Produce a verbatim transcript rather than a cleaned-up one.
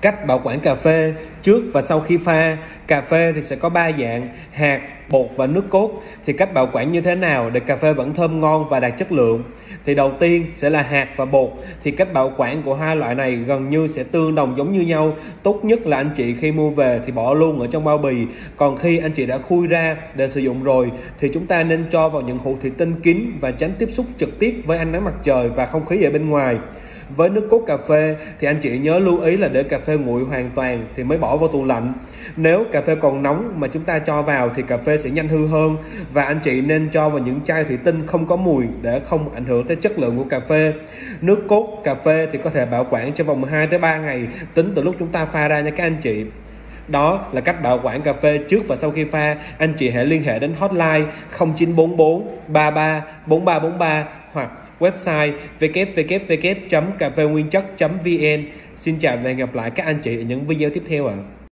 Cách bảo quản cà phê trước và sau khi pha. Cà phê thì sẽ có ba dạng: hạt, bột và nước cốt. Thì cách bảo quản như thế nào để cà phê vẫn thơm ngon và đạt chất lượng? Thì đầu tiên sẽ là hạt và bột. Thì cách bảo quản của hai loại này gần như sẽ tương đồng giống như nhau. Tốt nhất là anh chị khi mua về thì bỏ luôn ở trong bao bì. Còn khi anh chị đã khui ra để sử dụng rồi thì chúng ta nên cho vào những hũ thủy tinh kín và tránh tiếp xúc trực tiếp với ánh nắng mặt trời và không khí ở bên ngoài. Với nước cốt cà phê thì anh chị nhớ lưu ý là để cà phê nguội hoàn toàn thì mới bỏ vào tủ lạnh. Nếu cà phê còn nóng mà chúng ta cho vào thì cà phê sẽ nhanh hư hơn, và anh chị nên cho vào những chai thủy tinh không có mùi để không ảnh hưởng tới chất lượng của cà phê. Nước cốt cà phê thì có thể bảo quản trong vòng hai tới ba ngày tính từ lúc chúng ta pha ra nha các anh chị. Đó là cách bảo quản cà phê trước và sau khi pha. Anh chị hãy liên hệ đến hotline không chín bốn bốn ba ba bốn ba bốn ba hoặc website w w w chấm cà phê nguyên chất chấm v n. Xin chào và hẹn gặp lại các anh chị ở những video tiếp theo ạ. À.